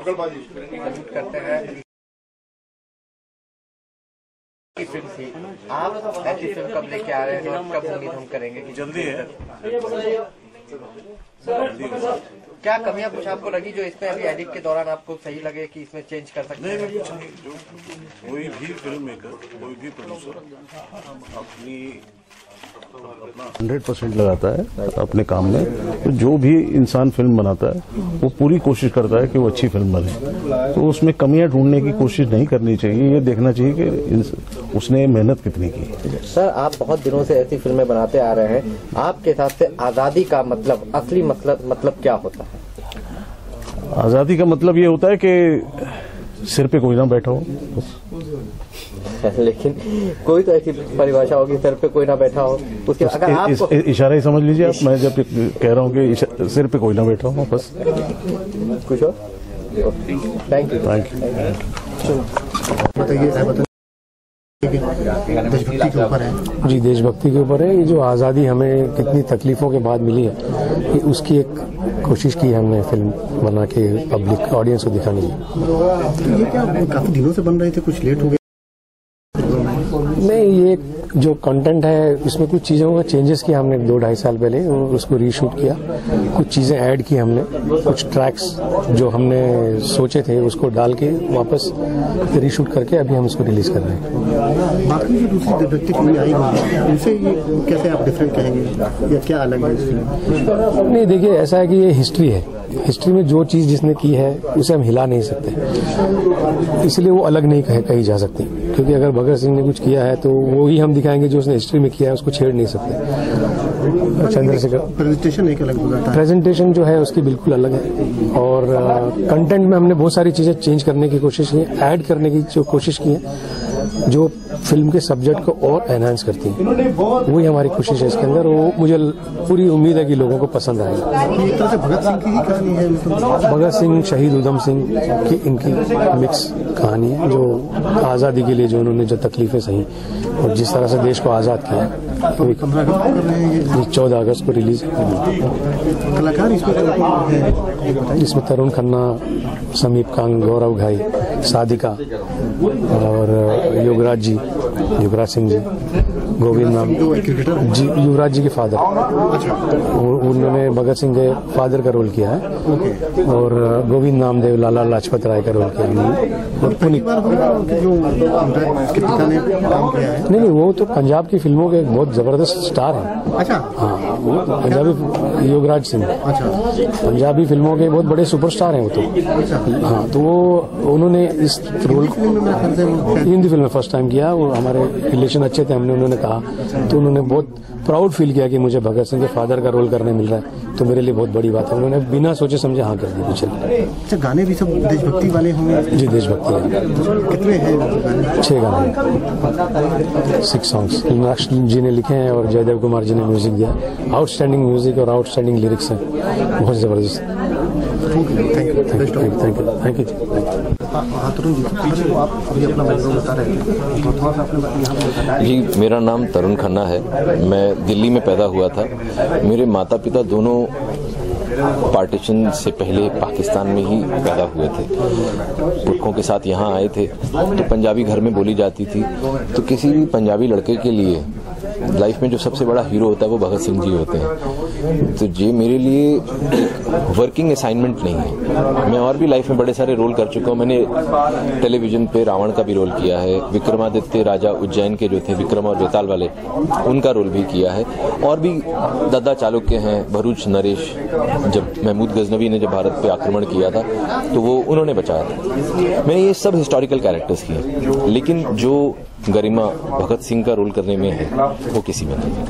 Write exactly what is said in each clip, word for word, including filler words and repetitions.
Salute करते हैं। Film थी, आप ऐसी फिल्म कब लेके आ रहे हैं और कब उम्मीद हम करेंगे कि जल्दी है? क्या कमियां कुछ आपको लगी जो इसमें अभी एडिट के दौरान आपको सही लगे कि इसमें चेंज कर सकते हैं? नहीं, कुछ नहीं। जो कोई भी फिल्म मेकर, कोई भी प्रोड्यूसर अपनी हंड्रेड परसेंट लगाता है अपने काम में, तो जो भी इंसान फिल्म बनाता है वो पूरी कोशिश करता है कि वो अच्छी फिल्म बने। तो उसमें कमियां ढूंढने की कोशिश नहीं करनी चाहिए, ये देखना चाहिए कि उसने मेहनत कितनी की। सर, आप बहुत दिनों से ऐसी फिल्में बनाते आ रहे हैं, आपके हिसाब से आजादी का मतलब, असली मतलब मतलब क्या होता है? आजादी का मतलब ये होता है कि सिर पे कोई ना बैठा हो। लेकिन कोई तो ऐसी परिभाषा होगी, सर पे कोई ना बैठा हो, उसके अगर आप इस, इस, इशारा ही समझ लीजिए आप। मैं जब कह रहा हूँ कि सिर पे कोई ना बैठा हो, बस कुछ हो। Thank you thank you. बताइए, देशभक्ति के ऊपर है। जी, देशभक्ति के ऊपर है। ये जो आज़ादी हमें कितनी तकलीफों के बाद मिली है, ये उसकी एक कोशिश की है हमने फिल्म बना के पब्लिक ऑडियंस को दिखाने की। ये क्या काफी दिनों से बन रहे थे, कुछ लेट हो गए? नहीं, ये जो कंटेंट है इसमें कुछ चीज़ों का चेंजेस किया हमने दो ढाई साल पहले, और उसको रीशूट किया। कुछ चीज़ें ऐड की हमने, कुछ ट्रैक्स जो हमने सोचे थे उसको डाल के वापस रीशूट करके अभी हम उसको रिलीज कर रहे हैं। बाकी जो दूसरी देशभक्ति फिल्में आई होंगी, उनसे ये कैसे आप डिफरेंट कहेंगे या क्या अलग है इसमें? नहीं, देखिए, ऐसा है कि ये हिस्ट्री है। हिस्ट्री में जो चीज़ जिसने की है उसे हम हिला नहीं सकते, इसलिए वो अलग नहीं कह, कही जा सकती। क्योंकि अगर भगत सिंह ने कुछ किया है तो वो ही हम दिखाएंगे, जो उसने हिस्ट्री में किया है उसको छेड़ नहीं सकते। चंद्रशेखर प्रेजेंटेशन एक अलग होता है, प्रेजेंटेशन जो है उसकी बिल्कुल अलग है, और कंटेंट में हमने बहुत सारी चीज़ें चेंज करने की कोशिश की, ऐड करने की जो कोशिश की है, जो फिल्म के सब्जेक्ट को और एनहांस करती है। वही हमारी कोशिश है इसके अंदर, वो मुझे पूरी उम्मीद है कि लोगों को पसंद आएगा। एक तरह से भगत सिंह की ही कहानी है, मतलब भगत सिंह, शहीद उधम सिंह की इनकी मिक्स कहानी है, जो आज़ादी के लिए जो उन्होंने जो तकलीफें सही और जिस तरह से देश को आज़ाद किया। तो चौदह अगस्त को रिलीज कलाकार इसमें इसमें तरुण खन्ना, समीप कांग, गौरव घाई, साधिका और युवराज जी, युवराज सिंह जी, गोविंद नाम जी, युवराज जी के फादर। उन्होंने भगत सिंह के फादर का रोल किया है, और गोविंद नामदेव, लाला लाजपत राय का रोल किया उन्होंने। और पुनित नहीं नहीं, वो तो पंजाब की फिल्मों के बहुत जबरदस्त स्टार हैं। अच्छा, हाँ, वो पंजाबी युवराज सिंह, अच्छा, पंजाबी फिल्मों के बहुत बड़े सुपरस्टार हैं वो तो। हाँ, तो वो उन्होंने इस रोल हिंदी फिल्म में फर्स्ट टाइम किया। वो हमारे रिलेशन अच्छे थे, हमने उन्होंने कहा तो उन्होंने बहुत प्राउड फील किया कि मुझे भगत सिंह के फादर का रोल करने मिल रहा है, तो मेरे लिए बहुत बड़ी बात है। उन्होंने बिना सोचे समझे हाँ कर दी पीछे। अच्छा, गाने भी सब देशभक्ति वाले होंगे? जी, देशभक्ति है। कितने हैं गाने? छह गाने, सिक्स सॉन्ग्स मीनाक्षी जी ने लिखे हैं और जयदेव कुमार जी ने म्यूजिक दिया। आउटस्टैंडिंग म्यूजिक और आउटस्टैंडिंग लिरिक्स हैं, बहुत जबरदस्त। Thank you thank you thank you thank you. हाँ, तरुण जी, आप अभी अपना बैकग्राउंड बता रहे थे, तो थोड़ा सा अपने यहाँ पे बताना। जी, मेरा नाम तरुण खन्ना है। मैं दिल्ली में पैदा हुआ था। मेरे माता पिता दोनों पार्टीशन से पहले पाकिस्तान में ही पैदा हुए थे। पुरखों के साथ यहाँ आए थे, तो पंजाबी घर में बोली जाती थी। तो किसी भी पंजाबी लड़के के लिए लाइफ में जो सबसे बड़ा हीरो होता है वो भगत सिंह जी होते हैं। तो ये मेरे लिए एक वर्किंग असाइनमेंट नहीं है। मैं और भी लाइफ में बड़े सारे रोल कर चुका हूँ। मैंने टेलीविजन पे रावण का भी रोल किया है, विक्रमादित्य राजा उज्जैन के जो थे विक्रम और बेताल वाले, उनका रोल भी किया है। और भी दादा चालुक्य हैं, भरूच नरेश, जब महमूद गजनवी ने जब भारत पे आक्रमण किया था तो वो उन्होंने बचाया था। मैंने ये सब हिस्टोरिकल कैरेक्टर्स किए, लेकिन जो गरिमा भगत सिंह का रोल करने में है वो किसी में नहीं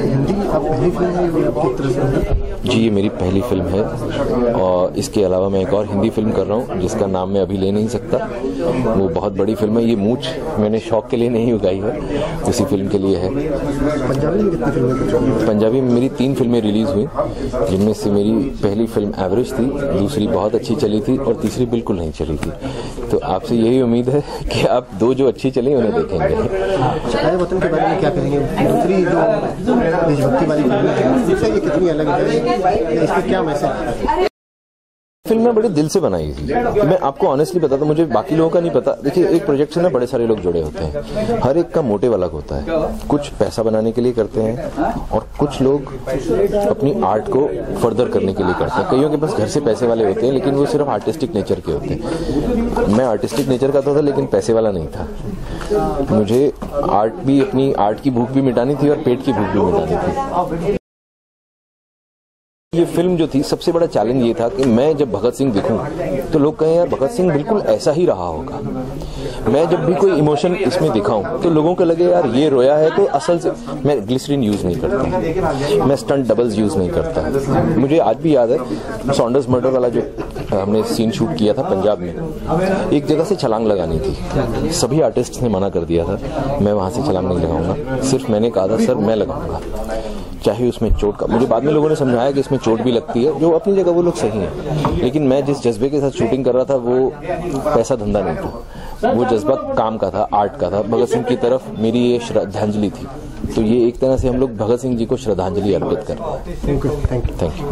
है। जी, ये मेरी पहली फिल्म है, और इसके अलावा मैं एक और हिंदी फिल्म कर रहा हूँ जिसका नाम मैं अभी ले नहीं सकता। वो बहुत बड़ी फिल्म है। ये मूंछ मैंने शौक के लिए नहीं उगाई है, उसी फिल्म के लिए है। पंजाबी में कितनी फिल्में? पंजाबी में मेरी तीन फिल्में रिलीज हुई, जिनमें से मेरी पहली फिल्म एवरेज थी, दूसरी बहुत अच्छी चली थी और तीसरी बिल्कुल नहीं चली थी। तो आपसे यही उम्मीद है कि आप दो जो अच्छी चली उन्हें देखेंगे। आए वतन के बारे में क्या कहेंगे? दूसरी जो देशभक्ति वाली फिल्में हैं, इससे ये कितनी अलग है? इसमें क्या मैसेज? फिल्म मैं बड़े दिल से बनाई थी। मैं आपको ऑनेस्टली बताता हूँ, मुझे बाकी लोगों का नहीं पता। देखिए, एक प्रोजेक्ट से ना बड़े सारे लोग जुड़े होते हैं, हर एक का मोटिव अलग होता है। कुछ पैसा बनाने के लिए करते हैं और कुछ लोग अपनी आर्ट को फर्दर करने के लिए करते हैं। कईयों के पास घर से पैसे वाले होते हैं, लेकिन वो सिर्फ आर्टिस्टिक नेचर के होते हैं। मैं आर्टिस्टिक नेचर का तो था, लेकिन पैसे वाला नहीं था। मुझे आर्ट भी, अपनी आर्ट की भूख भी मिटानी थी और पेट की भूख भी मिटानी थी। ये फिल्म जो थी, सबसे बड़ा चैलेंज ये था कि मैं जब भगत सिंह दिखूं तो लोग कहें यार भगत सिंह बिल्कुल ऐसा ही रहा होगा। मैं जब भी कोई इमोशन इसमें दिखाऊं तो लोगों को लगे यार ये रोया है तो असल से। मैं ग्लिसरीन यूज नहीं करता, मैं स्टंट डबल्स यूज नहीं करता। मुझे आज भी याद है सॉन्डर्स मर्डर वाला जो हमने सीन शूट किया था पंजाब में, एक जगह से छलांग लगानी थी। सभी आर्टिस्ट ने मना कर दिया था, मैं वहां से छलांग नहीं लगाऊंगा। सिर्फ मैंने कहा था सर मैं लगाऊंगा, चाहे उसमें चोट का। मुझे बाद में लोगों ने समझाया कि इसमें चोट भी लगती है, जो अपनी जगह वो लोग सही हैं। लेकिन मैं जिस जज्बे के साथ शूटिंग कर रहा था वो पैसा धंधा नहीं था, वो जज्बा काम का था, आर्ट का था। भगत सिंह की तरफ मेरी ये श्रद्धांजलि थी। तो ये एक तरह से हम लोग भगत सिंह जी को श्रद्धांजलि अर्पित कर रहे हैं। Thank you. Thank you.